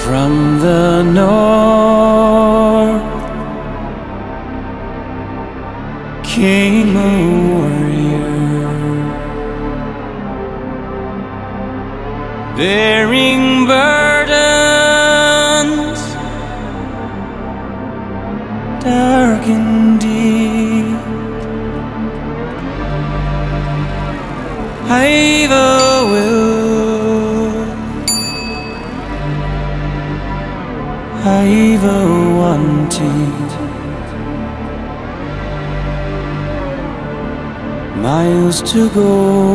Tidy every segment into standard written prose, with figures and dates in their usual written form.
From the north came a warrior, bearing burdens dark and deep. I've a will, I've a wanting, miles to go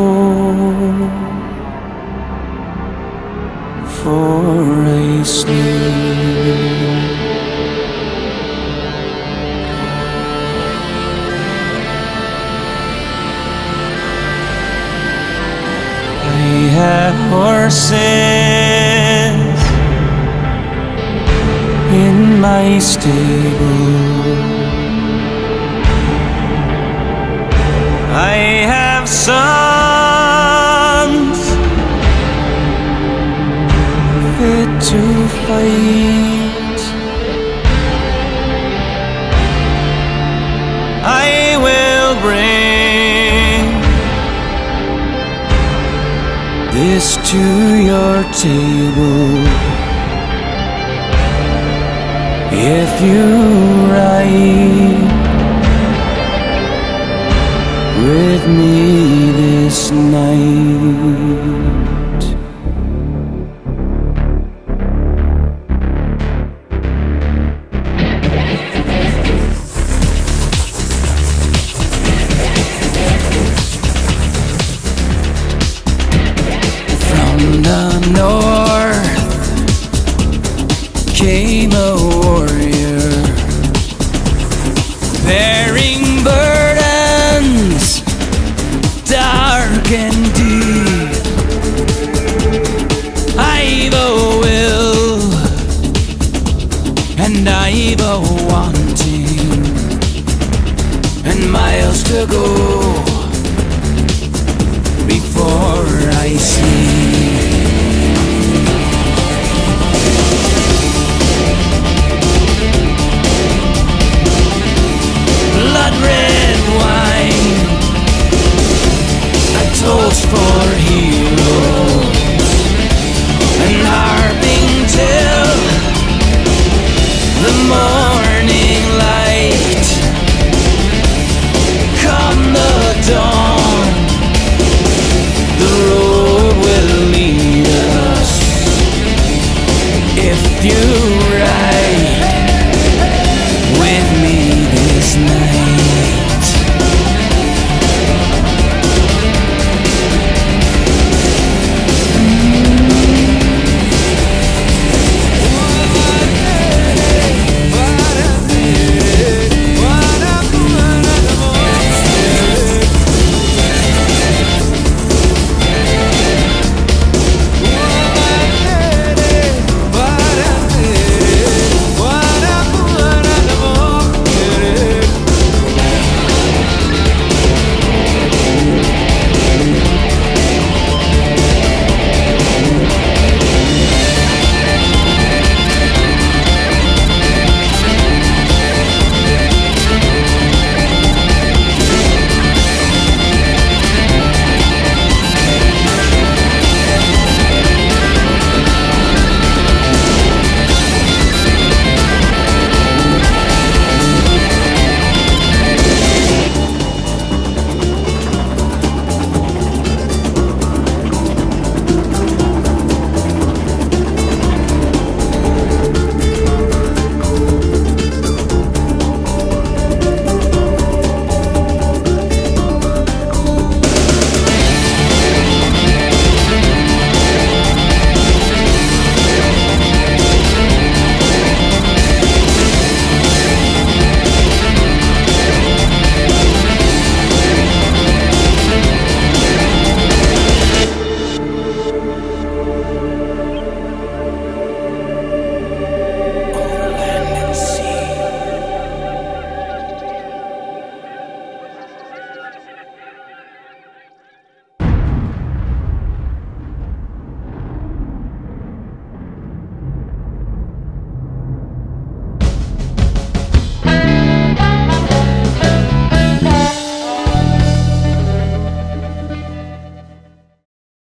for a sleep. I have horses in my stable, I have sons fit to fight. I will bring this to your table if you ride with me this night. From the north came a warrior, bearing burdens dark and deep. I've a will and I've a wanting, and miles to go